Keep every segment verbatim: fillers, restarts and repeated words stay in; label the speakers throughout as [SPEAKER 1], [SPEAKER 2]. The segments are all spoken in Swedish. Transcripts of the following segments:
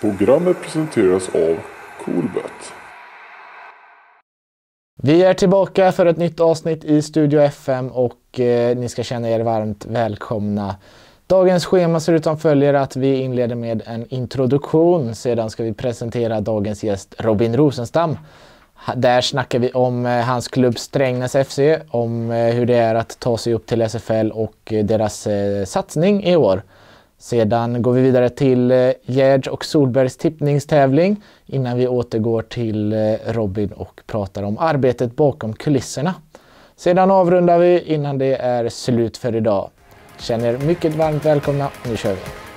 [SPEAKER 1] Programmet presenteras av Coolbet.
[SPEAKER 2] Vi är tillbaka för ett nytt avsnitt i Studio F M och eh, ni ska känna er varmt välkomna. Dagens schema ser ut som följer att vi inleder med en introduktion. Sedan ska vi presentera dagens gäst Robin Rosenstam. Där snackar vi om eh, hans klubb Strängnäs F C, om eh, hur det är att ta sig upp till S F L och eh, deras eh, satsning i år. Sedan går vi vidare till eh, Gerd och Solbergs tippningstävling innan vi återgår till eh, Robin och pratar om arbetet bakom kulisserna. Sedan avrundar vi innan det är slut för idag. Känner mycket varmt välkomna, nu kör vi!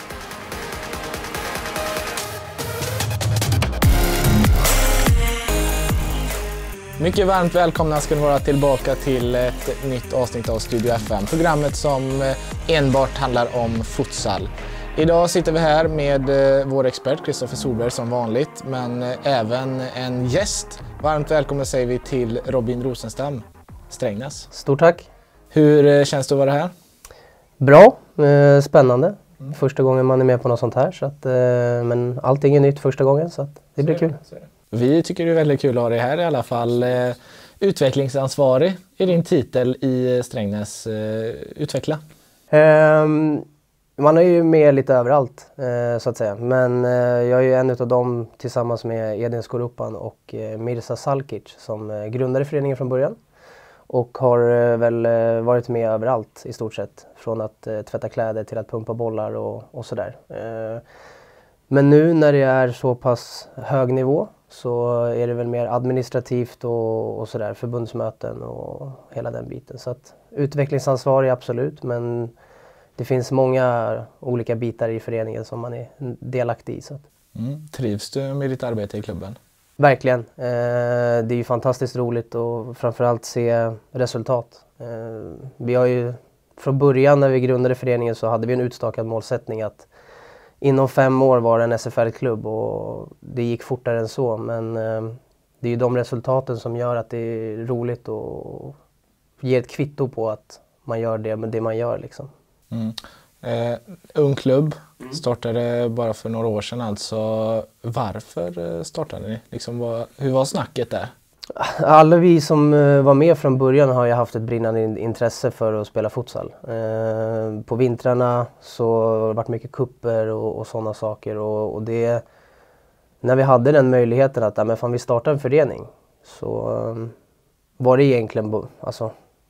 [SPEAKER 2] Mycket varmt välkomna ska ni vara tillbaka till ett nytt avsnitt av Studio F M. Programmet som enbart handlar om futsal. Idag sitter vi här med vår expert Kristoffer Solberg som vanligt, men även en gäst. Varmt välkomna säger vi till Robin Rosenstam, Strängnäs.
[SPEAKER 3] Stort tack.
[SPEAKER 2] Hur känns det att vara här?
[SPEAKER 3] Bra, eh, spännande. Mm. Första gången man är med på något sånt här. Så att, eh, men allting är nytt första gången så att det så blir kul. Det,
[SPEAKER 2] vi tycker det är väldigt kul att ha dig här i alla fall. Eh, utvecklingsansvarig är din titel i Strängnäs. Eh, utveckla.
[SPEAKER 3] Um, man är ju med lite överallt eh, så att säga. Men eh, jag är ju en av dem tillsammans med Edin Skorupan och eh, Mirza Salkic som eh, grundade föreningen från början. Och har eh, väl eh, varit med överallt i stort sett. Från att eh, tvätta kläder till att pumpa bollar och, och sådär. Eh, men nu när det är så pass hög nivå så är det väl mer administrativt och, och sådär. Förbundsmöten och hela den biten. Så att utvecklingsansvar är absolut, men det finns många olika bitar i föreningen som man är delaktig i. Så att.
[SPEAKER 2] Mm. Trivs du med ditt arbete i klubben?
[SPEAKER 3] Verkligen. Eh, det är ju fantastiskt roligt och framförallt se resultat. Eh, vi har ju från början när vi grundade föreningen så hade vi en utstakad målsättning att inom fem år var en S F L-klubb och det gick fortare än så. Men eh, det är ju de resultaten som gör att det är roligt och ger ett kvitto på att man gör det, det man gör liksom.
[SPEAKER 2] Mm. Eh, ung klubb startade bara för några år sedan alltså. Varför startade ni? Liksom, vad, hur var snacket där?
[SPEAKER 3] Alla vi som var med från början har ju haft ett brinnande intresse för att spela futsal. Eh, på vintrarna så har det varit mycket kupper och, och sådana saker. Och, och det, när vi hade den möjligheten att ja, men fan, vi startar en förening så um, var det egentligen, alltså,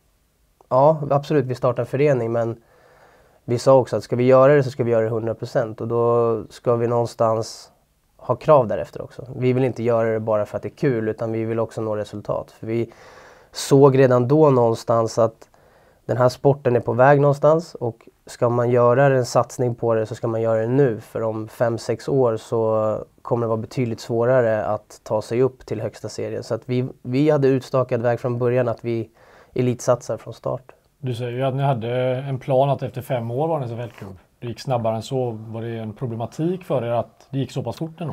[SPEAKER 3] ja absolut vi startar en förening men vi sa också att ska vi göra det så ska vi göra det hundra procent och då ska vi någonstans ha krav därefter också. Vi vill inte göra det bara för att det är kul utan vi vill också nå resultat. För vi såg redan då någonstans att den här sporten är på väg någonstans och ska man göra en satsning på det så ska man göra det nu. För om fem sex år så kommer det vara betydligt svårare att ta sig upp till högsta serien. Så att vi, vi hade utstakad väg från början att vi elitsatsar från start.
[SPEAKER 4] Du säger ju att ni hade en plan att efter fem år var det en S F L-klubb. Det gick snabbare än så. Var det en problematik för er att det gick så pass fort ändå?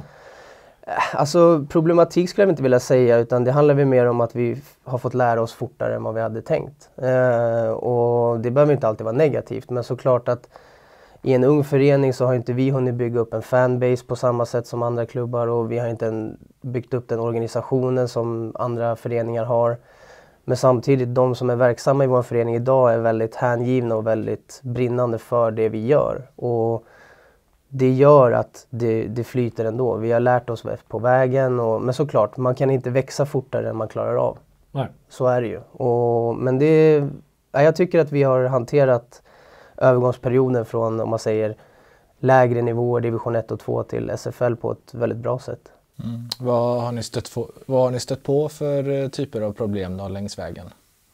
[SPEAKER 3] Alltså problematik skulle jag inte vilja säga utan det handlar väl mer om att vi har fått lära oss fortare än vad vi hade tänkt. Eh, och det behöver inte alltid vara negativt men såklart att i en ung förening så har inte vi hunnit bygga upp en fanbase på samma sätt som andra klubbar och vi har inte en, byggt upp den organisationen som andra föreningar har. Men samtidigt, de som är verksamma i vår förening idag är väldigt hängivna och väldigt brinnande för det vi gör. Och det gör att det, det flyter ändå. Vi har lärt oss på vägen. Och, men såklart, man kan inte växa fortare än man klarar av.
[SPEAKER 4] Nej.
[SPEAKER 3] Så är det ju. Och, men det, ja, jag tycker att vi har hanterat övergångsperioden från, om man säger, lägre nivåer, division ett och två till S F L på ett väldigt bra sätt.
[SPEAKER 2] Mm. Vad, har ni stött på, vad har ni stött på för typer av problem då längs vägen?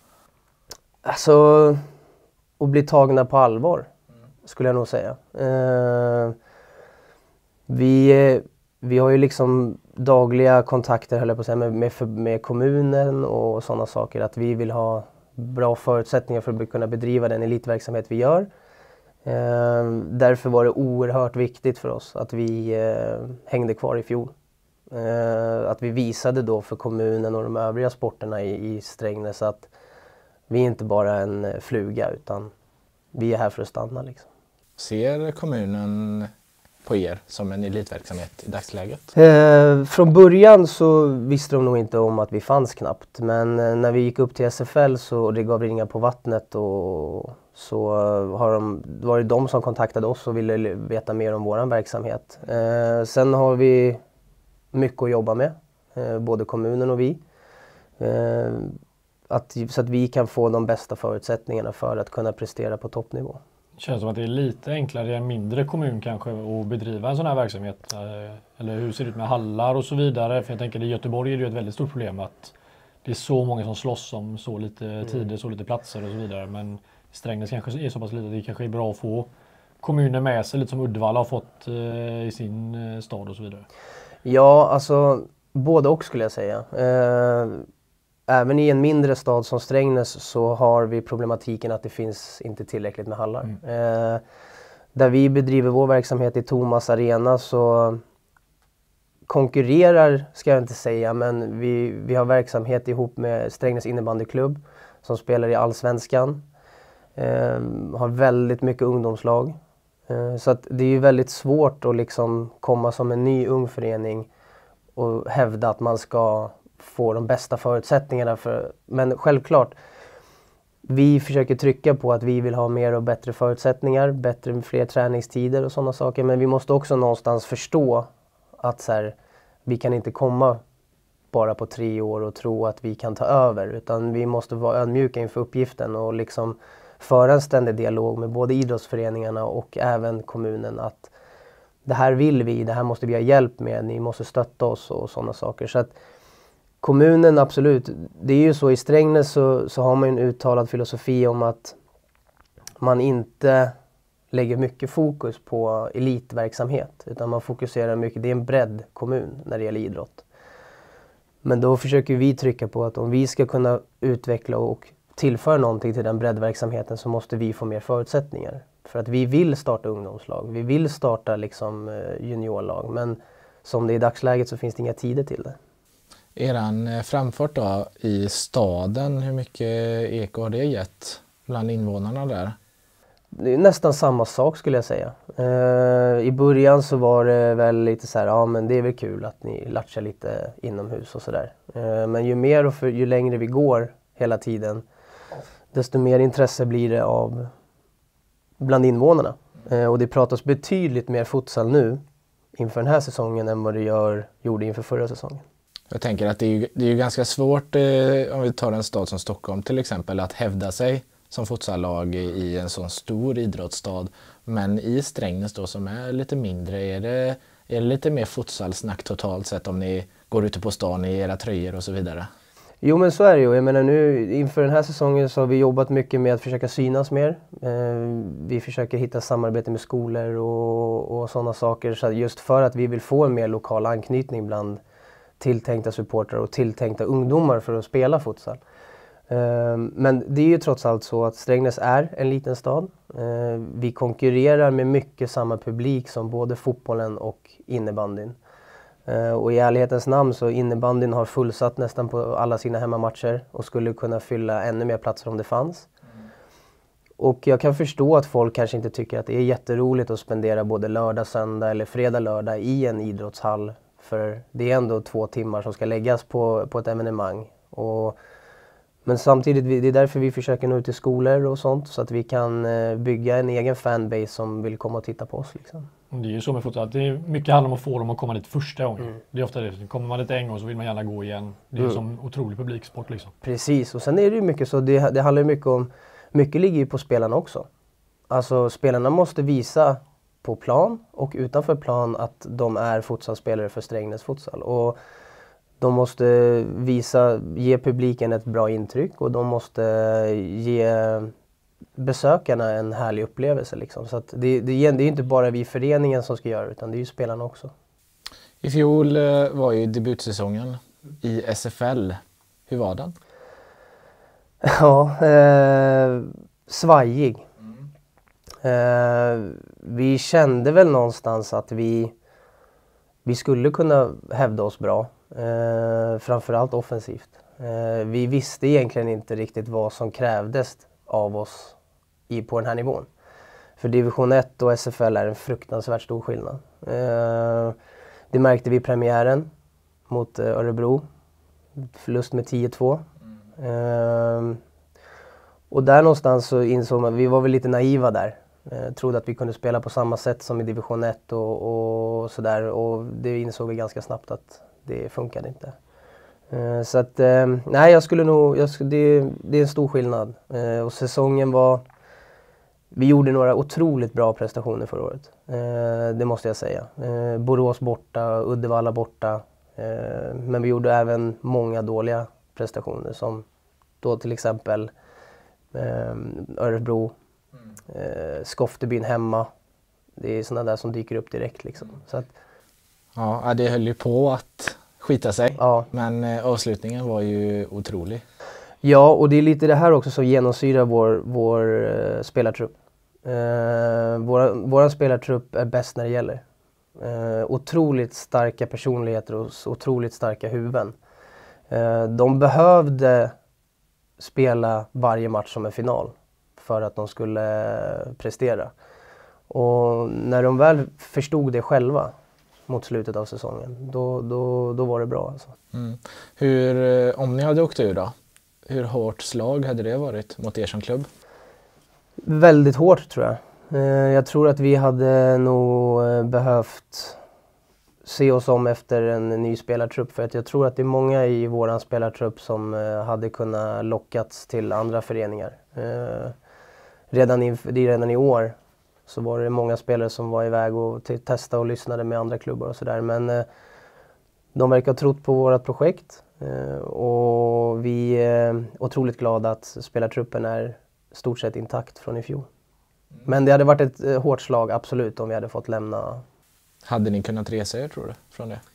[SPEAKER 3] Alltså, att bli tagna på allvar skulle jag nog säga. Eh, vi, vi har ju liksom dagliga kontakter höll jag på att säga, med, med, med kommunen och sådana saker. Att vi vill ha bra förutsättningar för att kunna bedriva den elitverksamhet vi gör. Eh, därför var det oerhört viktigt för oss att vi eh, hängde kvar i fjol. Uh, att vi visade då för kommunen och de övriga sporterna i, i Strängnäs att vi är inte bara en fluga utan vi är här för att stanna liksom.
[SPEAKER 2] Ser kommunen på er som en elitverksamhet i dagsläget?
[SPEAKER 3] Eh, från början så visste de nog inte om att vi fanns knappt. Men eh, när vi gick upp till S F L så och det gav ringar på vattnet och så har de, var det de som kontaktade oss och ville veta mer om vår verksamhet. Eh, sen har vi mycket att jobba med, eh, både kommunen och vi. Eh, att, så att vi kan få de bästa förutsättningarna för att kunna prestera på toppnivå.
[SPEAKER 4] Det känns som att det är lite enklare i en mindre kommun kanske att bedriva en sån här verksamhet. Eller hur ser det ut med hallar och så vidare? För jag tänker att i Göteborg är det ju ett väldigt stort problem att det är så många som slåss om så lite mm. tider, så lite platser och så vidare. Men Strängnäs kanske är så pass lite att det kanske är bra att få kommuner med sig, lite som Uddevalla har fått eh, i sin eh, stad och så vidare. Ja, alltså både och skulle jag säga. Eh, Även i en mindre stad som Strängnäs så har vi problematiken att det finns inte tillräckligt med hallar. Mm. Eh, där vi bedriver vår verksamhet i Thomas Arena så konkurrerar, ska jag inte säga, men vi, vi har verksamhet ihop med Strängnäs innebandyklubb som spelar i Allsvenskan. Eh, har väldigt mycket ungdomslag. Eh, så att det är ju väldigt svårt att liksom komma som en ny ung förening och hävda att man ska få de bästa förutsättningarna. För, men självklart, vi försöker trycka på att vi vill ha mer och bättre förutsättningar, bättre, fler träningstider och sådana saker. Men vi måste också någonstans förstå att så här, vi kan inte komma bara på tre år och tro att vi kan ta över. Utan vi måste vara ödmjuka inför uppgiften och liksom föra en ständig dialog med både idrottsföreningarna och även kommunen att det här vill vi, det här måste vi ha hjälp med, ni måste stötta oss och sådana saker. Så att kommunen, absolut. Det är ju så i Strängnäs så, så har man en uttalad filosofi om att man inte lägger mycket fokus på elitverksamhet. Utan man fokuserar mycket, det är en bredd kommun när det gäller idrott. Men då försöker vi trycka på att om vi ska kunna utveckla och tillföra någonting till den breddverksamheten så måste vi få mer förutsättningar. För att vi vill starta ungdomslag, vi vill starta liksom juniorlag. Men som det är i dagsläget så finns det inga tider till det.
[SPEAKER 2] Eran framfart då i staden, hur mycket eko har det gett bland invånarna där?
[SPEAKER 3] Det är nästan samma sak skulle jag säga. Uh, I början så var det väl lite så här, ja men det är väl kul att ni latchar lite inomhus och sådär. Uh, men ju mer och för, ju längre vi går hela tiden, desto mer intresse blir det av bland invånarna. Uh, och det pratas betydligt mer futsal nu inför den här säsongen än vad det gör, gjorde inför förra säsongen.
[SPEAKER 2] Jag tänker att det är ju, det är ju ganska svårt, eh, om vi tar en stad som Stockholm till exempel, att hävda sig som futsallag i en sån stor idrottsstad. Men i Strängnäs då som är lite mindre, är det, är det lite mer futsalsnack totalt sett om ni går ute på stan i era tröjor och så vidare?
[SPEAKER 3] Jo men så är det ju. Jag menar nu inför den här säsongen så har vi jobbat mycket med att försöka synas mer. Eh, vi försöker hitta samarbete med skolor och, och sådana saker. Så just för att vi vill få en mer lokal anknytning bland tilltänkta supportrar och tilltänkta ungdomar för att spela futsal. Uh, men det är ju trots allt så att Strängnäs är en liten stad. Uh, vi konkurrerar med mycket samma publik som både fotbollen och innebandyn. Uh, och i ärlighetens namn så innebandyn har fullsatt nästan på alla sina hemmamatcher och skulle kunna fylla ännu mer platser om det fanns. Mm. Och jag kan förstå att folk kanske inte tycker att det är jätteroligt att spendera både lördag, söndag eller fredag, lördag i en idrottshall. För det är ändå två timmar som ska läggas på, på ett evenemang. Och, men samtidigt, det är därför vi försöker nå ut till skolor och sånt. Så att vi kan bygga en egen fanbase som vill komma och titta på oss. Liksom.
[SPEAKER 4] Det är ju så med fotboll. Det är mycket handlar om att få dem att komma dit första gången. Mm. Det är ofta det. Kommer man dit en gång så vill man gärna gå igen. Det är mm. som otrolig publiksport liksom.
[SPEAKER 3] Precis, och sen är det ju mycket så. Det, det handlar ju mycket om, mycket ligger ju på spelarna också. Alltså spelarna måste visa på plan och utanför plan att de är futsalspelare för Strängnäs futsal. Och de måste visa, ge publiken ett bra intryck och de måste ge besökarna en härlig upplevelse. Liksom. Så att det, det, det är inte bara vi föreningen som ska göra utan det är ju spelarna också.
[SPEAKER 2] I fjol var ju debutsäsongen i S F L. Hur var den?
[SPEAKER 3] Ja, eh, svajig. Uh, vi kände väl någonstans att vi, vi skulle kunna hävda oss bra, uh, framförallt offensivt. Uh, vi visste egentligen inte riktigt vad som krävdes av oss i, på den här nivån. För division ett och S F L är en fruktansvärt stor skillnad. Eh, det märkte vi i premiären mot eh, Örebro. Förlust med tio två. Mm. Eh, och där någonstans så insåg man, vi var väl lite naiva där. Eh, trodde att vi kunde spela på samma sätt som i division ett och, och sådär. Och det insåg vi ganska snabbt att det funkade inte. Eh, så att, eh, nej jag skulle nog, jag skulle, det, det är en stor skillnad. Eh, och säsongen var, vi gjorde några otroligt bra prestationer förra året. Eh, det måste jag säga. Eh, Borås borta, Uddevalla borta. Eh, men vi gjorde även många dåliga prestationer som då till exempel eh, Örebro, eh, Skoftebyn hemma. Det är sådana där som dyker upp direkt liksom. Så att,
[SPEAKER 2] ja, det höll ju på att skita sig.
[SPEAKER 3] Ja.
[SPEAKER 2] Men eh, avslutningen var ju otrolig.
[SPEAKER 3] Ja, och det är lite det här också som genomsyrar vår, vår eh, spelartrupp. Eh, våra, våra spelartrupp är bäst när det gäller. Eh, otroligt starka personligheter och otroligt starka huvuden. Eh, de behövde spela varje match som en final för att de skulle prestera. Och när de väl förstod det själva mot slutet av säsongen, då, då, då var det bra. Alltså.
[SPEAKER 2] Mm. Hur, om ni hade åkt ur då, hur hårt slag hade det varit mot er som klubb?
[SPEAKER 3] Väldigt hårt tror jag. Jag tror att vi hade nog behövt se oss om efter en ny spelartrupp. För att jag tror att det är många i våran spelartrupp som hade kunnat lockats till andra föreningar. Redan i, redan i år så var det många spelare som var iväg och testade och lyssnade med andra klubbar och sådär. Men de verkar ha trott på vårt projekt. Och vi är otroligt glada att spelartruppen är stort sett intakt från i fjol. Men det hade varit ett eh, hårt slag, absolut, om vi hade fått lämna.
[SPEAKER 2] Hade ni kunnat resa er, tror du, från det?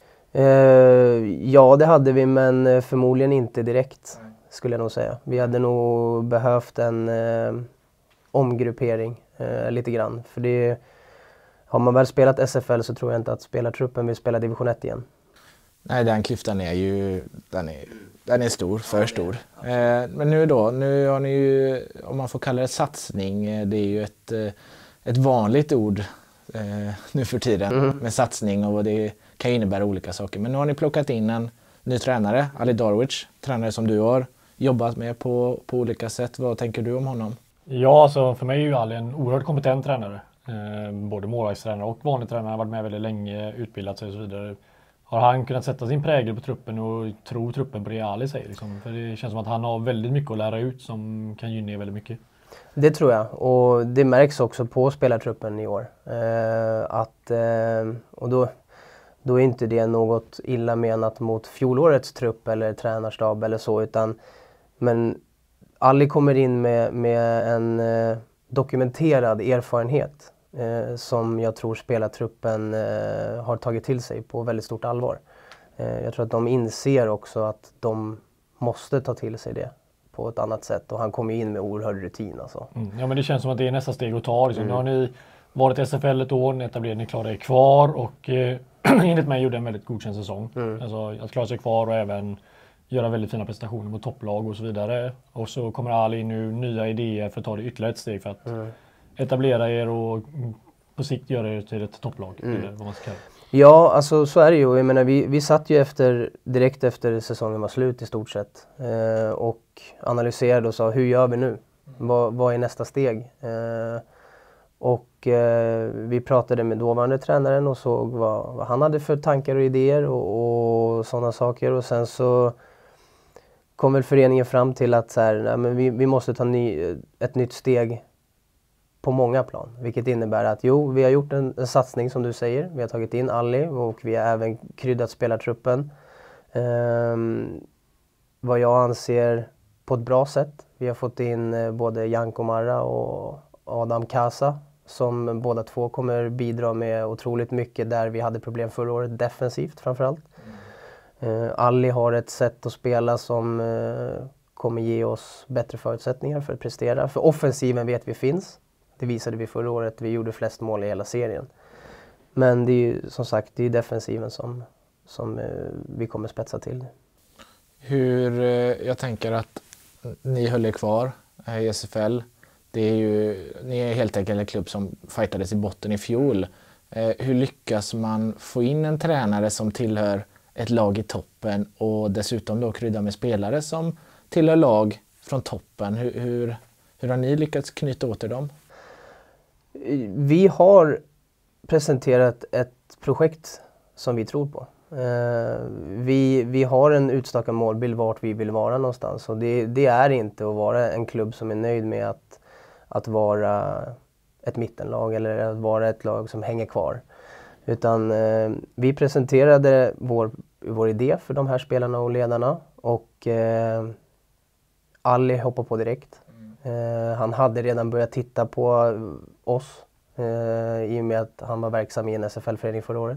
[SPEAKER 3] Eh, ja, det hade vi, men förmodligen inte direkt, mm. skulle jag nog säga. Vi hade nog behövt en eh, omgruppering eh, lite grann. För det, har man väl spelat S F L så tror jag inte att spelartruppen vill spela division ett igen.
[SPEAKER 2] Nej, den klyftan är ju, den är, den är stor, för stor. Eh, men nu då, nu har ni ju, om man får kalla det satsning, det är ju ett, ett vanligt ord eh, nu för tiden mm. med satsning och det kan innebära olika saker. Men nu har ni plockat in en ny tränare, Ali Darwich, tränare som du har jobbat med på, på olika sätt. Vad tänker du om honom?
[SPEAKER 5] Ja, alltså för mig är ju Ali en oerhört kompetent tränare. Eh, både målvaktstränare och vanlig tränare, har varit med väldigt länge, utbildat sig och så vidare. Har han kunnat sätta sin prägel på truppen och tro truppen på det Ali säger? Liksom? För det känns som att han har väldigt mycket att lära ut som kan gynna väldigt mycket.
[SPEAKER 3] Det tror jag. Och det märks också på spelartruppen i år. Eh, att, eh, och då, då är inte det något illa menat mot fjolårets trupp eller tränarstab eller så. Utan, men Ali kommer in med, med en eh, dokumenterad erfarenhet. Eh, som jag tror spelartruppen eh, har tagit till sig på väldigt stort allvar. Eh, jag tror att de inser också att de måste ta till sig det på ett annat sätt. Och han kommer in med oerhörd rutin. Alltså.
[SPEAKER 5] Mm. Ja, men det känns som att det är nästa steg att ta. Liksom. Mm. Nu har ni varit i S F L ett år, ni etablerade, ni klarade er kvar och eh, enligt mig gjorde en väldigt godkänd säsong. Mm. Alltså att klara sig kvar och även göra väldigt fina prestationer mot topplag och så vidare. Och så kommer Ali in nu nya idéer för att ta det ytterligare ett steg för att mm. etablera er och på sikt göra er till ett topplag. Mm. Eller vad man ska kalla.
[SPEAKER 3] Ja, alltså så är det ju. Jag menar, vi, vi satt ju efter, direkt efter säsongen var slut i stort sett eh, och analyserade och sa hur gör vi nu? Mm. Vad, vad är nästa steg? Eh, och eh, vi pratade med dåvarande tränaren och såg vad, vad han hade för tankar och idéer och, och sådana saker. Och sen så kom väl föreningen fram till att så här, nej, men vi, vi måste ta ny, ett nytt steg på många plan. Vilket innebär att jo, vi har gjort en, en satsning som du säger. Vi har tagit in Ali och vi har även kryddat spelartruppen. Ehm, vad jag anser på ett bra sätt. Vi har fått in eh, både Janko Marra och Adam Kasa som båda två kommer bidra med otroligt mycket där vi hade problem förra året defensivt framförallt. Mm. Uh, Ali har ett sätt att spela som uh, kommer ge oss bättre förutsättningar för att prestera. För offensiven vet vi finns. Det visade vi förra året. Vi gjorde flest mål i hela serien. Men det är ju som sagt det är defensiven som, som uh, vi kommer spetsa till.
[SPEAKER 2] Hur, uh, jag tänker att ni höll er kvar i S F L. Det är ju, ni är helt enkelt en klubb som fightades i botten i fjol. Eh, hur lyckas man få in en tränare som tillhör ett lag i toppen och dessutom då krydda med spelare som tillhör lag från toppen? Hur, hur, hur har ni lyckats knyta åt er dem?
[SPEAKER 3] Vi har presenterat ett projekt som vi tror på. Eh, vi, vi har en utstakad målbild vart vi vill vara någonstans. Och det, det är inte att vara en klubb som är nöjd med att, att vara ett mittenlag eller att vara ett lag som hänger kvar. Utan eh, vi presenterade vår, vår idé för de här spelarna och ledarna. Och eh, Ali hoppade på direkt. Eh, han hade redan börjat titta på oss eh, i och med att han var verksam i en S F L-förening förra året.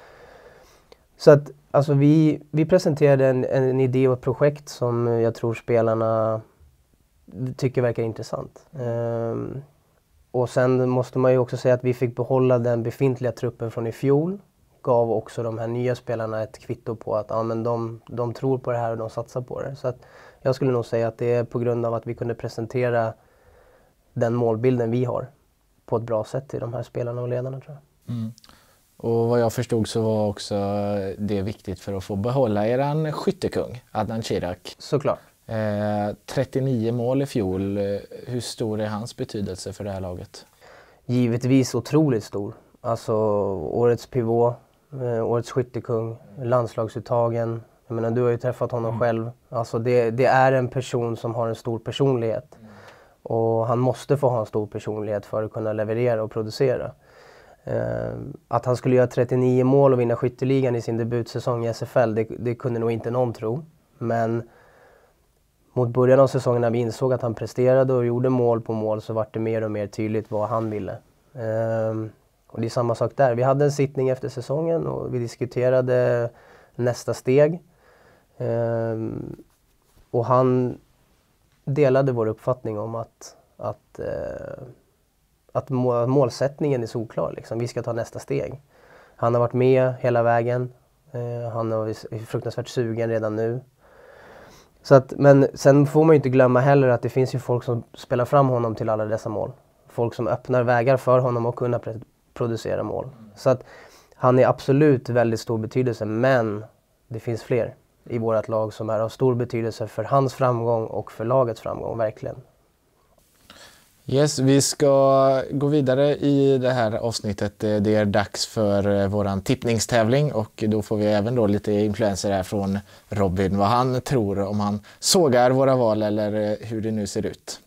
[SPEAKER 3] Så att alltså vi, vi presenterade en, en idé och ett projekt som jag tror spelarna tycker verkar intressant. Um, och sen måste man ju också säga att vi fick behålla den befintliga truppen från i fjol. Gav också de här nya spelarna ett kvitto på att ja, men de, de tror på det här och de satsar på det. Så att jag skulle nog säga att det är på grund av att vi kunde presentera den målbilden vi har på ett bra sätt till de här spelarna och ledarna, tror jag.
[SPEAKER 2] Mm. Och vad jag förstod så var också det viktigt för att få behålla eran skyttekung, Adnan Chirag.
[SPEAKER 3] Såklart.
[SPEAKER 2] Eh, trettionio mål i fjol. Hur stor är hans betydelse för det här laget?
[SPEAKER 3] Givetvis otroligt stor. Alltså årets pivot, eh, årets skyttekung, landslagsuttagen. Jag menar, du har ju träffat honom mm. själv. Alltså det, det är en person som har en stor personlighet. Mm. Och han måste få ha en stor personlighet för att kunna leverera och producera. Uh, att han skulle göra trettionio mål och vinna skytteligan i sin debutsäsong i S F L, det, det kunde nog inte någon tro. Men mot början av säsongen när vi insåg att han presterade och gjorde mål på mål så var det mer och mer tydligt vad han ville. Uh, och det är samma sak där. Vi hade en sittning efter säsongen och vi diskuterade nästa steg. Uh, och han delade vår uppfattning om att, att uh, att målsättningen är solklar. Liksom. Vi ska ta nästa steg. Han har varit med hela vägen. Eh, han är fruktansvärt sugen redan nu. Så att, men sen får man ju inte glömma heller att det finns ju folk som spelar fram honom till alla dessa mål. Folk som öppnar vägar för honom att kunna producera mål. Så att han är absolut väldigt stor betydelse, men det finns fler i vårt lag som är av stor betydelse för hans framgång och för lagets framgång, verkligen.
[SPEAKER 2] Yes, vi ska gå vidare i det här avsnittet. Det är dags för våran tippningstävling och då får vi även då lite influenser här från Robin. Vad han tror, om han sågar våra val eller hur det nu ser ut.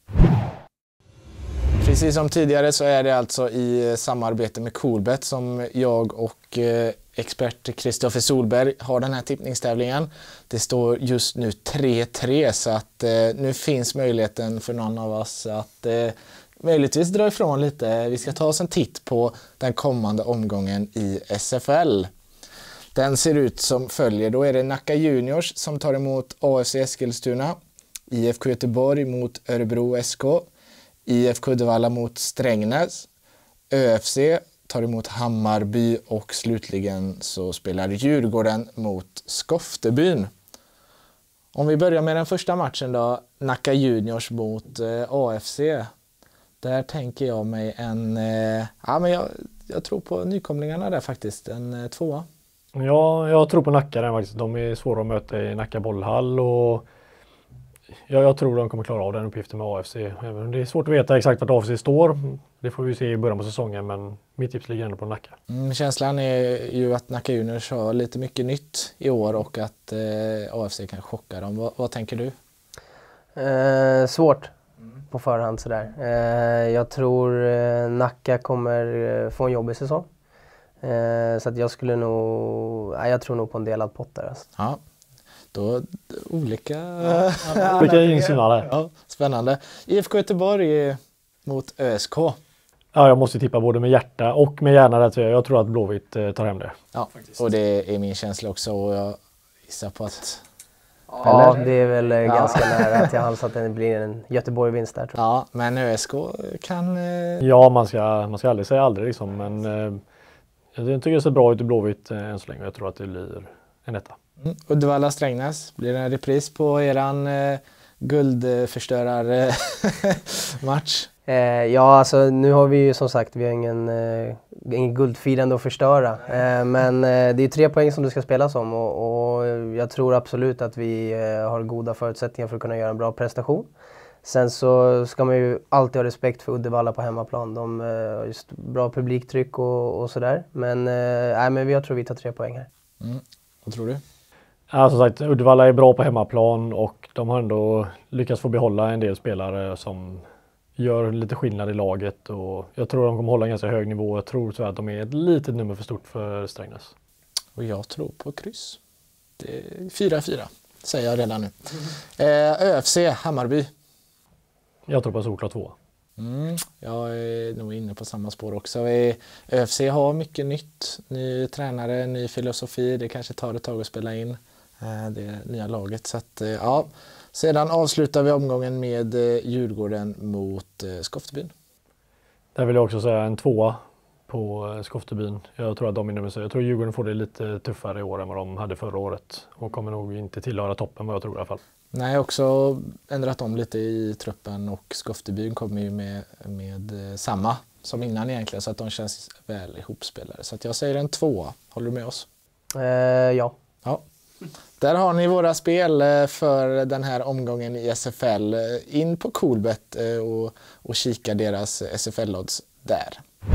[SPEAKER 2] Precis som tidigare så är det alltså i samarbete med Coolbet som jag och expert Kristoffer Solberg har den här tippningstävlingen. Det står just nu tre tre så att eh, nu finns möjligheten för någon av oss att eh, möjligtvis dra ifrån lite. Vi ska ta oss en titt på den kommande omgången i S F L. Den ser ut som följer. Då är det Nacka Juniors som tar emot A F C Eskilstuna, I F K Göteborg mot Örebro S K, I F K Uddevalla mot Strängnäs, Ö F C tar emot Hammarby och slutligen så spelar Djurgården mot Skoftebyn. Om vi börjar med den första matchen då, Nacka Juniors mot eh, A F C. Där tänker jag mig en, eh, ja men jag, jag tror på nykomlingarna där faktiskt, en eh, tvåa.
[SPEAKER 5] Ja, jag tror på Nacka där faktiskt. De är svåra att möta i Nacka bollhall och ja, jag tror de kommer klara av den uppgiften med A F C. Även det är svårt att veta exakt vart A F C står. Det får vi se i början på säsongen, men mitt tips ligger ändå på Nacka.
[SPEAKER 2] Mm, känslan är ju att Nacka Juniors har lite mycket nytt i år och att eh, A F C kan chocka dem. Vad, vad tänker du?
[SPEAKER 3] Eh, svårt mm. på förhand sådär. Eh, jag tror eh, Nacka kommer eh, få en jobbig säsong. Eh, så att jag skulle nog, eh, jag tror nog på en delad pott där. Alltså.
[SPEAKER 2] Ja. Då, olika
[SPEAKER 5] ja, vilka insynar
[SPEAKER 2] ja, spännande. I F K Göteborg mot Ö S K.
[SPEAKER 5] Ja, jag måste tippa både med hjärta och med hjärna där, jag. jag tror att Blåvitt eh, tar hem det.
[SPEAKER 2] Ja, faktiskt. Och det är min känsla också och jag gissar på att...
[SPEAKER 3] Ja, eller? Det är väl ja. ganska nära till hans att det blir en Göteborg-vinst där. Tror jag.
[SPEAKER 2] Ja, men Ö S K kan... Eh...
[SPEAKER 5] Ja, man ska, man ska aldrig säga aldrig liksom, men eh, jag tycker det ser bra ut i Blåvitt eh, än så länge. Jag tror att det blir en etta.
[SPEAKER 2] Mm. Uddevalla Strängnäs, blir det en repris på eran eh, guldförstörarmatch?
[SPEAKER 3] Eh, ja, alltså nu har vi ju som sagt, vi har ingen, eh, ingen guldfirande att förstöra. Eh, men eh, det är tre poäng som det ska spelas om och, och jag tror absolut att vi eh, har goda förutsättningar för att kunna göra en bra prestation. Sen så ska man ju alltid ha respekt för Uddevalla på hemmaplan. De har eh, just bra publiktryck och, och sådär. Men, eh, men jag tror vi tar tre poäng här.
[SPEAKER 2] Mm. Vad tror du?
[SPEAKER 5] Ja, som sagt, Uddevalla är bra på hemmaplan och de har ändå lyckats få behålla en del spelare som gör lite skillnad i laget. Och jag tror de kommer hålla en ganska hög nivå. Jag tror så att de är ett litet nummer för stort för Strängnäs.
[SPEAKER 2] Och jag tror på kryss. Det är fyra fyra, säger jag redan nu. Eh, ÖFC, Hammarby.
[SPEAKER 5] Jag tror på solklart två.
[SPEAKER 2] Mm, jag är nog inne på samma spår också. ÖFC har mycket nytt. Ny tränare, ny filosofi. Det kanske tar ett tag att spela in eh, det nya laget. Så att, eh, ja. Sedan avslutar vi omgången med eh, Djurgården mot eh, Skoftebyn.
[SPEAKER 5] Där vill jag också säga en tvåa på eh, Skoftebyn. Jag tror att de är nummer så. Jag tror Djurgården får det lite tuffare i år än vad de hade förra året. Och kommer nog inte tillhöra toppen vad jag tror i alla fall.
[SPEAKER 2] Nej, jag har också ändrat om lite i truppen och Skoftebyn kommer ju med, med eh, samma som innan egentligen. Så att de känns väl ihopspelade. Så att jag säger en tvåa. Håller du med oss?
[SPEAKER 3] Eh, ja.
[SPEAKER 2] Ja. Där har ni våra spel för den här omgången i S F L. In på Coolbet och, och kika deras S F L-odds där.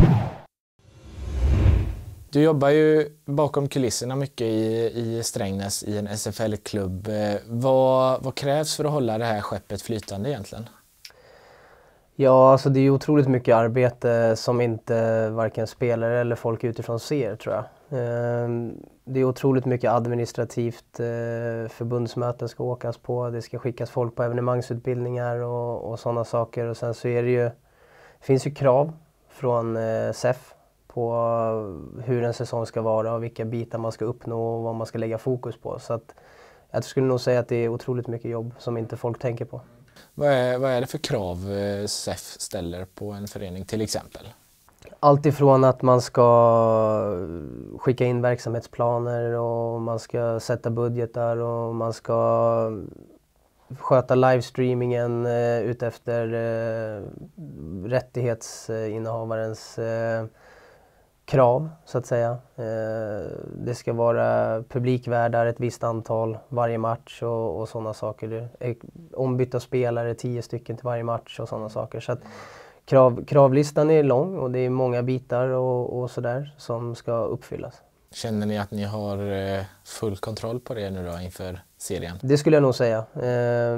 [SPEAKER 2] Du jobbar ju bakom kulisserna mycket i, i Strängnäs i en S F L-klubb. Vad, vad krävs för att hålla det här skeppet flytande egentligen?
[SPEAKER 3] Ja, alltså det är otroligt mycket arbete som inte varken spelare eller folk utifrån ser, tror jag. Det är otroligt mycket administrativt. Förbundsmöten ska åkas på, det ska skickas folk på evenemangsutbildningar och, och sådana saker. Och sen så är det ju, det finns ju krav från S E F på hur en säsong ska vara och vilka bitar man ska uppnå och vad man ska lägga fokus på. Så att jag skulle nog säga att det är otroligt mycket jobb som inte folk tänker på.
[SPEAKER 2] Vad är, vad är det för krav S E F ställer på en förening till exempel?
[SPEAKER 3] Allt ifrån att man ska skicka in verksamhetsplaner och man ska sätta budgetar och man ska sköta livestreamingen eh, utefter eh, rättighetsinnehavarens eh, krav, så att säga. Eh, det ska vara publikvärdar ett visst antal varje match och, och sådana saker. Det ombytta spelare, tio stycken till varje match och sådana saker. Så att krav, kravlistan är lång och det är många bitar och, och sådär som ska uppfyllas.
[SPEAKER 2] Känner ni att ni har full kontroll på det nu då inför serien?
[SPEAKER 3] Det skulle jag nog säga. Eh,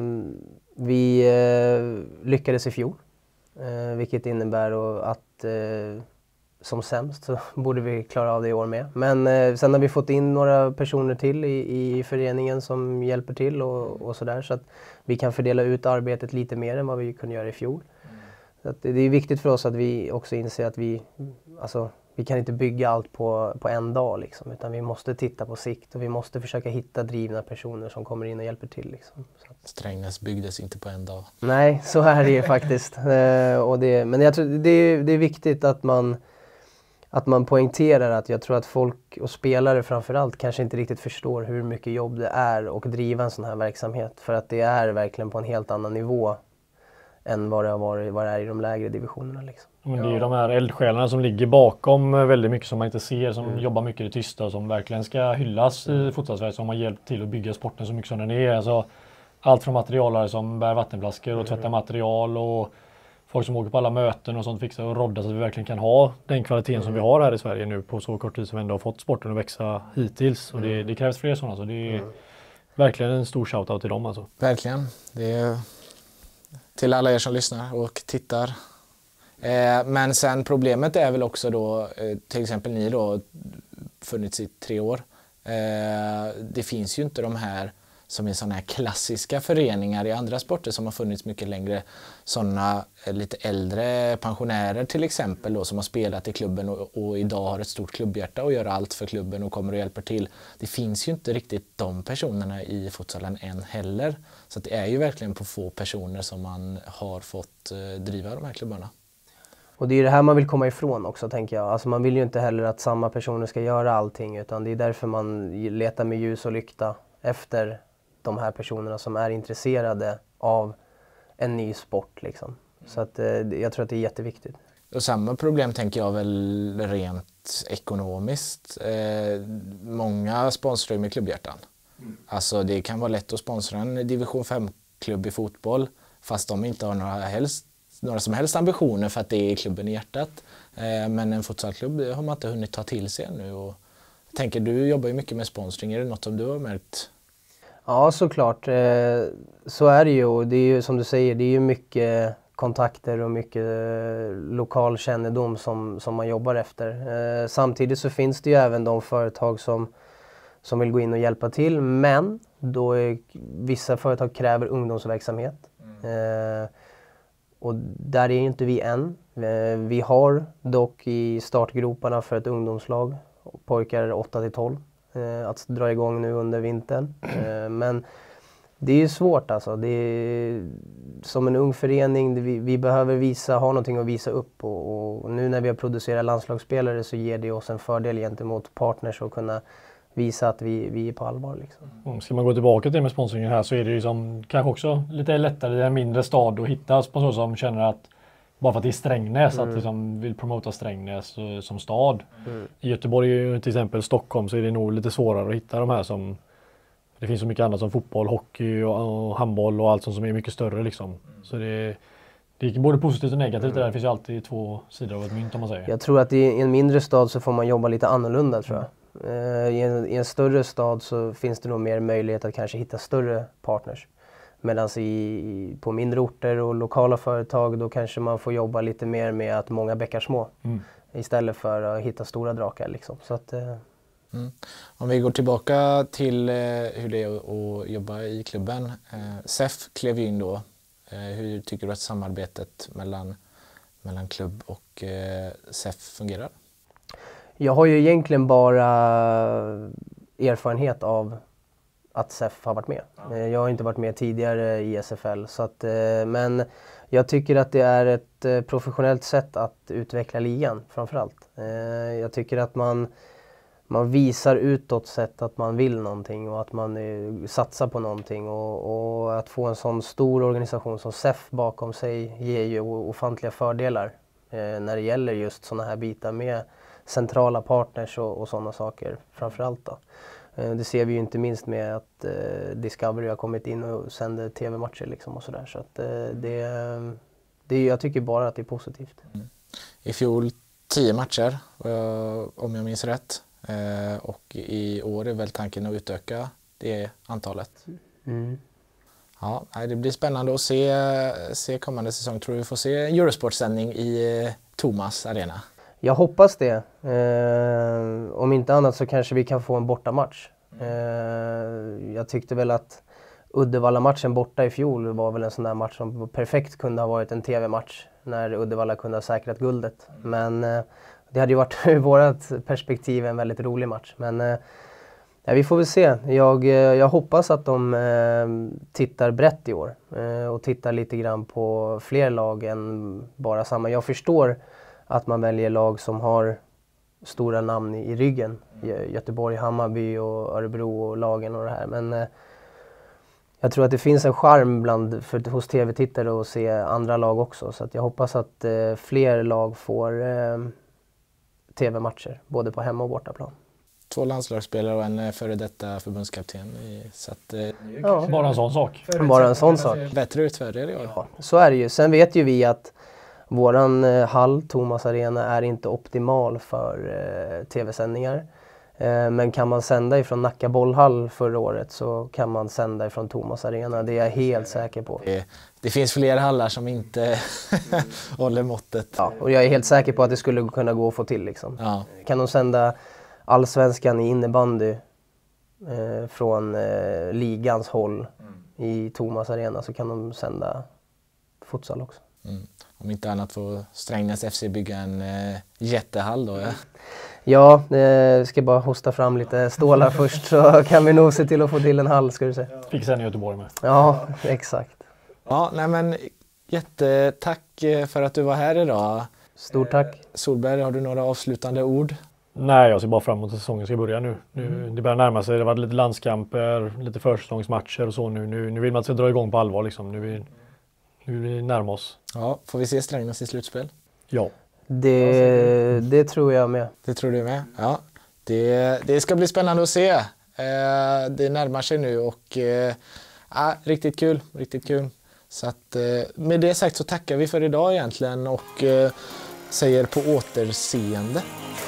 [SPEAKER 3] vi eh, lyckades i fjol, eh, vilket innebär att eh, som sämst så borde vi klara av det i år med. Men eh, sen har vi fått in några personer till i, i föreningen som hjälper till och, och sådär. Så att vi kan fördela ut arbetet lite mer än vad vi kunde göra i fjol. Mm. Så att det, det är viktigt för oss att vi också inser att vi, alltså, vi kan inte bygga allt på, på en dag. Liksom, utan vi måste titta på sikt och vi måste försöka hitta drivna personer som kommer in och hjälper till. Liksom. Så att...
[SPEAKER 2] Strängnäs byggdes inte på en dag.
[SPEAKER 3] Nej, så är det ju faktiskt. eh, och det, men jag tror det är, det är viktigt att man Att man poängterar att jag tror att folk och spelare framförallt kanske inte riktigt förstår hur mycket jobb det är och driva en sån här verksamhet. För att det är verkligen på en helt annan nivå än vad det, har varit, vad det är i de lägre divisionerna. Liksom.
[SPEAKER 5] Men det är ju de här eldsjälarna som ligger bakom väldigt mycket som man inte ser, som mm. jobbar mycket i det tysta och som verkligen ska hyllas i fotbollssverige, som har hjälpt till att bygga sporten så mycket som den är. Alltså, allt från materialare som bär vattenflaskor och tvättar material och folk som åker på alla möten och sånt, fixar och roddar så att vi verkligen kan ha den kvaliteten mm. som vi har här i Sverige nu på så kort tid som vi ändå har fått sporten att växa hittills. Och det, det krävs fler sådana, så det är mm. verkligen en stor shoutout till dem alltså.
[SPEAKER 2] Verkligen. Det är till alla er som lyssnar och tittar. Eh, men sen problemet är väl också då, eh, till exempel ni då, funnits i tre år. Eh, det finns ju inte de här som är sådana här klassiska föreningar i andra sporter som har funnits mycket längre. Sådana lite äldre pensionärer till exempel då, som har spelat i klubben och, och idag har ett stort klubbhjärta och gör allt för klubben och kommer och hjälper till. Det finns ju inte riktigt de personerna i futsalen än heller. Så att det är ju verkligen på få personer som man har fått eh, driva de här klubbarna.
[SPEAKER 3] Och det är det här man vill komma ifrån också, tänker jag. Alltså man vill ju inte heller att samma personer ska göra allting, utan det är därför man letar med ljus och lykta efter de här personerna som är intresserade av en ny sport liksom. Så att, eh, jag tror att det är jätteviktigt.
[SPEAKER 2] Och samma problem tänker jag väl rent ekonomiskt. Eh, många sponsrar med klubbhjärtan. Mm. Alltså det kan vara lätt att sponsra en division fem-klubb i fotboll fast de inte har några, helst, några som helst ambitioner för att det är klubben i hjärtat. Eh, men en futsalklubb har man inte hunnit ta till sig ännu. Och jag tänker, du jobbar ju mycket med sponsring. Är det något som du har märkt?
[SPEAKER 3] Ja, såklart. Eh, så är det ju. Och det är ju som du säger, det är ju mycket kontakter och mycket eh, lokal kännedom som, som man jobbar efter. Eh, samtidigt så finns det ju även de företag som, som vill gå in och hjälpa till, men då är, vissa företag kräver ungdomsverksamhet. Mm. Eh, och där är inte vi än. Eh, vi har dock i startgroparna för ett ungdomslag, pojkar åtta till tolv, eh, att dra igång nu under vintern. Eh, men det är ju svårt alltså. Det är, som en ung förening, det, vi, vi behöver visa, ha någonting att visa upp. Och, och nu när vi har producerat landslagsspelare så ger det oss en fördel gentemot partners att kunna visa att vi, vi är på allvar. Liksom.
[SPEAKER 5] Mm. Ska man gå tillbaka till det med sponsringen här så är det ju som, kanske också lite lättare i en mindre stad att hitta sponsorer som känner att bara för att det är Strängnäs, mm. att liksom vill promota Strängnäs uh, som stad. Mm. I Göteborg, till exempel Stockholm, så är det nog lite svårare att hitta de här som... Det finns så mycket annat som fotboll, hockey och, och handboll och allt sånt som är mycket större liksom. Mm. Så det, det är både positivt och negativt. Mm. Det där finns ju alltid två sidor av ett mynt om man säger.
[SPEAKER 3] Jag tror att i en mindre stad så får man jobba lite annorlunda tror jag. Mm. Uh, i, en, I en större stad så finns det nog mer möjlighet att kanske hitta större partners. Medan i, på mindre orter och lokala företag då kanske man får jobba lite mer med att många bäckar små. Mm. Istället för att hitta stora drakar liksom. Så att, uh,
[SPEAKER 2] Mm. Om vi går tillbaka till eh, hur det är att jobba i klubben. Eh, S E F klev in då. Eh, hur tycker du att samarbetet mellan, mellan klubb och eh, S E F fungerar?
[SPEAKER 3] Jag har ju egentligen bara erfarenhet av att S E F har varit med. Ja. Jag har inte varit med tidigare i S F L. Så att, eh, men jag tycker att det är ett eh, professionellt sätt att utveckla ligan framförallt. Eh, jag tycker att man Man visar utåt sett att man vill någonting och att man eh, satsar på någonting. Och, och att få en sån stor organisation som S E F bakom sig ger ju ofantliga fördelar eh, när det gäller just sådana här bitar med centrala partners och, och sådana saker framförallt då. Eh, det ser vi ju inte minst med att eh, Discovery har kommit in och sänder tv-matcher liksom och sådär. Så att eh, det, det, jag tycker bara att det är positivt.
[SPEAKER 2] Mm. I fjol tio matcher, om jag minns rätt. Eh, och i år är väl tanken att utöka det antalet. Mm. Ja, det blir spännande att se, se kommande säsong. Tror du vi får se en Eurosport-sändning i eh, Thomas Arena?
[SPEAKER 3] Jag hoppas det. Eh, om inte annat så kanske vi kan få en bortamatch. Eh, jag tyckte väl att Uddevalla-matchen borta i fjol var väl en sån där match som perfekt kunde ha varit en tv-match när Uddevalla kunde ha säkrat guldet. Men eh, det hade ju varit ur vårt perspektiv en väldigt rolig match. Men eh, ja, vi får väl se. Jag, jag hoppas att de eh, tittar brett i år. Eh, och tittar lite grann på fler lag än bara samma. Jag förstår att man väljer lag som har stora namn i, i ryggen. Gö- Göteborg, Hammarby och Örebro och lagen och det här. Men eh, jag tror att det finns en charm bland, för, hos tv-tittare att se andra lag också. Så att jag hoppas att eh, fler lag får eh, tv-matcher, både på hemma- och bortaplan.
[SPEAKER 2] Två landslagsspelare och en före detta förbundskapten. Så att,
[SPEAKER 5] ja. Bara en sån sak.
[SPEAKER 3] Bara en sån sak.
[SPEAKER 2] Bättre utfärdigare i år.
[SPEAKER 3] Ja, så är det ju. Sen vet ju vi att våran eh, hall, Thomas Arena, är inte optimal för eh, tv-sändningar. Eh, men kan man sända ifrån Nacka bollhall förra året så kan man sända ifrån Thomas Arena. Det är jag helt säker på.
[SPEAKER 2] Det, det finns fler hallar som inte håller måttet.
[SPEAKER 3] Ja, och jag är helt säker på att det skulle kunna gå att få till. Liksom.
[SPEAKER 2] Ja.
[SPEAKER 3] Kan de sända allsvenskan i innebandy eh, från eh, ligans håll mm. i Thomas Arena så kan de sända futsal också.
[SPEAKER 2] Mm. Om inte annat får Strängnäs F C bygga en eh, jättehall då. Ja,
[SPEAKER 3] ja eh, ska bara hosta fram lite stålar först så kan vi nog se till att få till en hall, ska du säga.
[SPEAKER 5] Fick sen i Göteborg med.
[SPEAKER 3] Ja, exakt.
[SPEAKER 2] Ja, nej men jättetack för att du var här idag.
[SPEAKER 3] Stort tack.
[SPEAKER 2] Solberg, har du några avslutande ord?
[SPEAKER 5] Nej, jag ser bara fram emot att säsongen ska börja nu. nu mm. Det börjar närma sig. Det har varit lite landskamper, lite försäsongsmatcher och så nu. Nu, nu vill man att det ska dra igång på allvar liksom. Nu vill, nu vill vi närma oss.
[SPEAKER 2] Ja, får vi se Strängnäs i slutspel?
[SPEAKER 5] Ja.
[SPEAKER 3] Det, det tror jag med.
[SPEAKER 2] Det tror du med? Ja. Det, det ska bli spännande att se. Eh, det närmar sig nu och eh, ja, riktigt kul, riktigt kul. Så att, eh, med det sagt så tackar vi för idag egentligen och eh, säger på återseende.